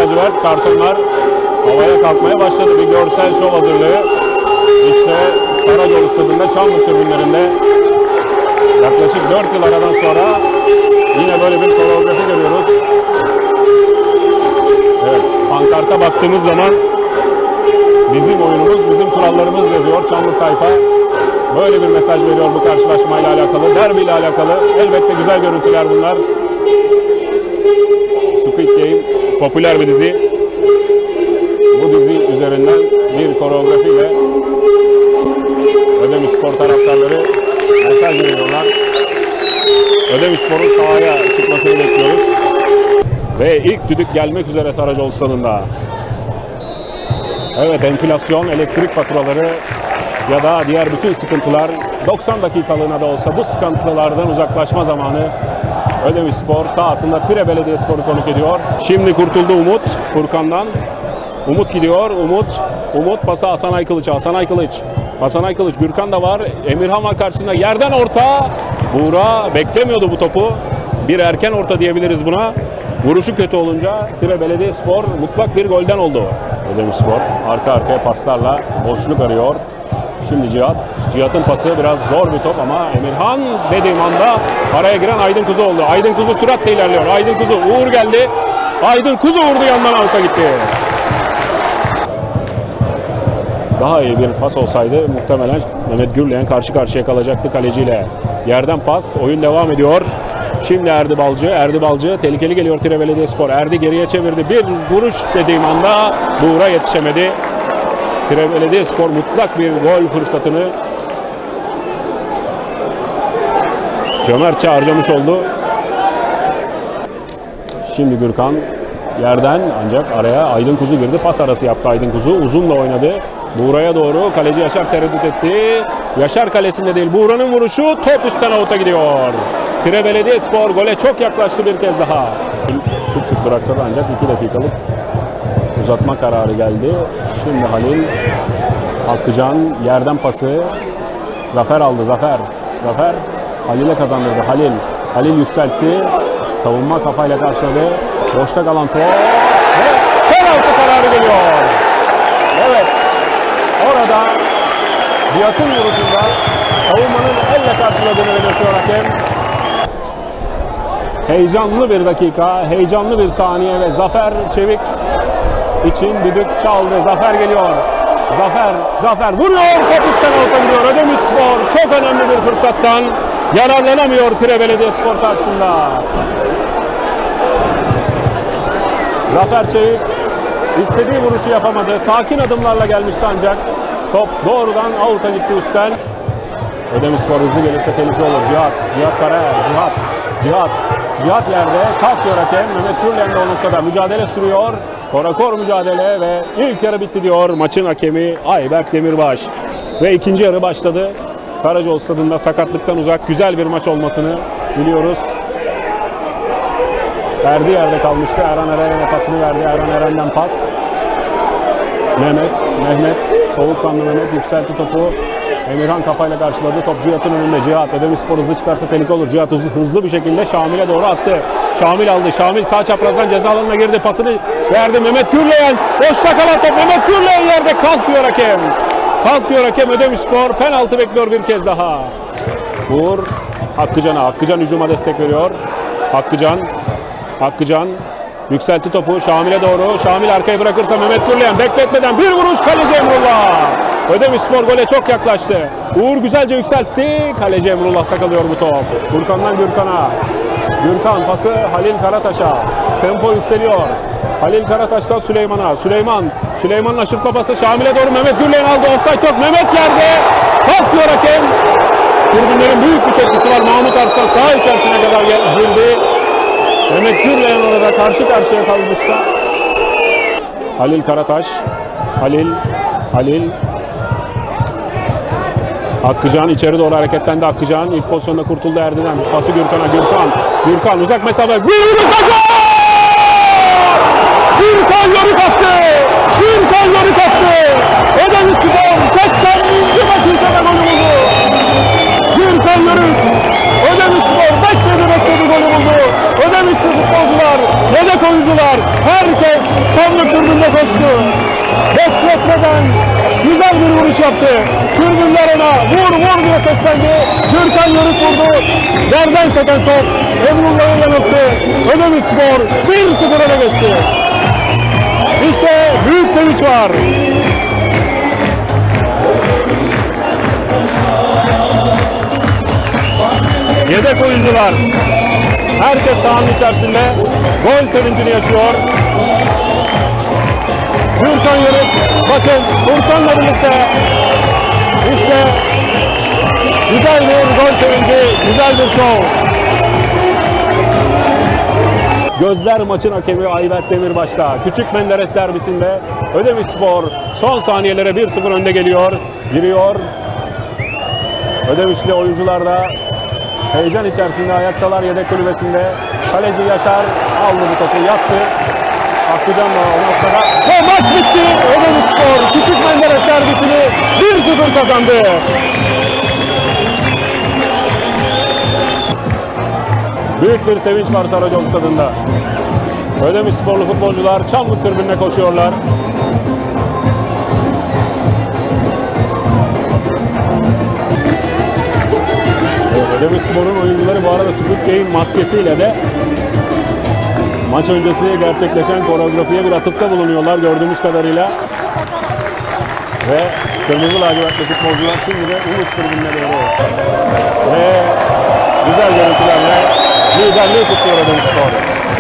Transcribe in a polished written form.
lacivert kartonlar havaya kalkmaya başladı. Bir görsel şov hazırlığı. İşte Saracoğlu Stadı'nda Çamlık tribünlerinde yaklaşık 4 yıl aradan sonra yine böyle bir koreografi görüyoruz. Evet, pankarta baktığımız zaman bizim oyunumuz, bizim kurallarımız yazıyor Çamlık tayfa. Böyle bir mesaj veriyor bu karşılaşmayla alakalı, derbiyle alakalı. Elbette güzel görüntüler bunlar. Squid Game popüler bir dizi. Bu dizi üzerinden bir koreografiyle Ödemişspor taraftarları mesaj veriyorlar. Ödemişspor'un sahaya çıkmasını bekliyoruz. Ve ilk düdük gelmek üzere Saracoğlu Stadı'nda. Evet, enflasyon, elektrik faturaları ya da diğer bütün sıkıntılar 90 dakikalığına da olsa bu sıkıntılardan uzaklaşma zamanı. Ödemişspor sahasında Tire Belediyespor'u konuk ediyor. Şimdi kurtuldu Umut Furkan'dan. Umut gidiyor. Umut pası Hasan Aykılıç. Hasan Aykılıç. Gürkan da var. Emirhan var karşısında. Yerden orta. Buğra beklemiyordu bu topu. Bir erken orta diyebiliriz buna. Vuruşu kötü olunca Tire Belediyespor mutlak bir golden oldu. Ödemişspor arka arkaya paslarla boşluk arıyor. Şimdi Cihat'ın pası biraz zor bir top ama Emirhan dediğim anda araya giren Aydın Kuzu oldu. Aydın Kuzu süratle ilerliyor. Aydın Kuzu, Uğur geldi. Aydın Kuzu vurdu, yandan alta gitti. Daha iyi bir pas olsaydı muhtemelen Mehmet Gürleyen karşı karşıya kalacaktı kaleciyle. Yerden pas, oyun devam ediyor. Şimdi Erdi Balcı tehlikeli geliyor Tire Belediyespor. Erdi geriye çevirdi. Bir vuruş dediğim anda Buğra yetişemedi. Tire Belediyespor mutlak bir gol fırsatını cömertçe harcamış oldu. Şimdi Gürkan yerden, ancak araya Aydın Kuzu girdi. Pas arası yaptı Aydın Kuzu. Uzunla oynadı. Buğra'ya doğru kaleci Yaşar tereddüt etti. Yaşar kalesinde değil. Buğra'nın vuruşu top üstten avuta gidiyor. Tire Belediyespor gole çok yaklaştı bir kez daha. Sık sık bıraksa da ancak 2 dakikalık uzatma kararı geldi. Şimdi Halil, Hakkıcan yerden pası. Zafer aldı. Zafer Halil'e kazandırdı. Halil yükseltti. Savunma kafayla karşıladı. Boşta kalan top. Ve penaltı kararı geliyor. Evet. Orada Cihat'ın vuruşunda savunmanın elle karşıladığını belirtiyor hakem. Heyecanlı bir dakika, heyecanlı bir saniye ve Zafer Çevik için düdük çaldı. Zafer geliyor. Zafer vuruyor. Top üstten avuta gidiyor. Ödemişspor çok önemli bir fırsattan yararlanamıyor Tire Belediyespor karşısında. Zafer Çevik istediği vuruşu yapamadı. Sakin adımlarla gelmişti ancak top doğrudan avuta gitti üstten. Ödemişspor hızlı gelirse tehlike olur. Cihat Karayel. Cihat yerde kalkıyor hakem. Mehmet Gürleyen de onun kadar mücadele sürüyor. Korakor mücadele ve ilk yarı bitti diyor maçın hakemi Ayberk Demirbaş. Ve ikinci yarı başladı. Saracoğlu Stadı'nda sakatlıktan uzak güzel bir maç olmasını biliyoruz. Erdi yerde kalmıştı. Erhan Eren'e pasını verdi. Erhan Eren'den pas. Mehmet. Soğukkanlı Mehmet yükseltti topu. Emirhan kafayla karşıladı. Top Cihat'ın önünde. Ödemişspor hızlı çıkarsa tehlike olur. Cihat hızlı bir şekilde Şamil'e doğru attı. Şamil aldı. Şamil sağ çaprazdan ceza alanına girdi. Pasını verdi Mehmet Gürleyen. Boşta kalan top. Mehmet Gürleyen yerde kalkıyor hakem. Ödemişspor penaltı bekliyor bir kez daha. Uğur Hakkıcan hücuma destek veriyor. Hakkıcan yükseltti topu Şamil'e doğru. Şamil arkayı bırakırsa Mehmet Gürleyen bekletmeden bir vuruş, kaleci Emrullah. Ödemişspor gole çok yaklaştı. Uğur güzelce yükseltti. Kaleci Emrullah'ta kalıyor bu top. Furkan'dan Gürkan'a. Gürkan pası Halil Karataş'a. Tempo yükseliyor. Halil Karataş'tan Süleyman'a. Süleyman'ın aşırtma pası Şamil'e doğru. Mehmet Gürleyen aldı. Offside yok. Mehmet yerde. Kalkıyor hakem. Tribünlerin büyük bir tepkisi var. Mahmut Arslan saha içerisine kadar girdi. Mehmet Gürleyen orada karşı karşıya kalmıştı. Halil Karataş. Halil. Hakkıcan içeri doğru hareketlendi. Hakkıcan ilk pozisyonda kurtuldu Erdi'den. Pası Gürkan'a. Gürkan uzak mesafe. Gürkan yarı kattı. Ödemişspor 80. dakikada golü buldu. Gürkan Yörük. Ödemişspor bekledi golü buldu. Ödemişspor futbolcular, yedek oyuncular, herkes Çamlık tribünde koştu. Bekletmeden güzel bir vuruş yaptı. Tribünler ona vur diye seslendi. Gürkan Yörük vurdu. Yerden seken top Emrullah'ı yanılttı. Ödemişspor 1-0 öne geçti. İşte büyük sevinç var. Yedek oyuncular. Herkes sahanın içerisinde gol sevincini yaşıyor. Gürkan Yörük, bakın Furkan'la birlikte işte güzel bir gol sevinci, güzel bir şov. Gözler maçın hakemi Ayberk Demirbaş'ta. Küçük Menderes derbisinde Ödemişspor son saniyelere 1-0 önde geliyor. Giriyor. Ödemişli oyuncular da heyecan içerisinde ayaktalar yedek kulübesinde. Kaleci Yaşar aldı bu topu, yattı. Aklıcan da o noktada. Ve maç bitti. Ödemişspor Küçük Menderes derbisini 1-0 kazandı. Büyük bir sevinç var Saracoğlu stadında. Ödemişsporlu futbolcular Çamlık tribününe koşuyorlar. Ödemişspor'un oyuncuları bu arada Squid Game maskesiyle de maç öncesi gerçekleşen koreografiye bir atıfta bulunuyorlar gördüğümüz kadarıyla. Ve kırmızı lacivertli futbolcular şimdi de Ulus tribününe doğru. Ve güzel görüntülerle liderliği tutuyor Ödemişspor.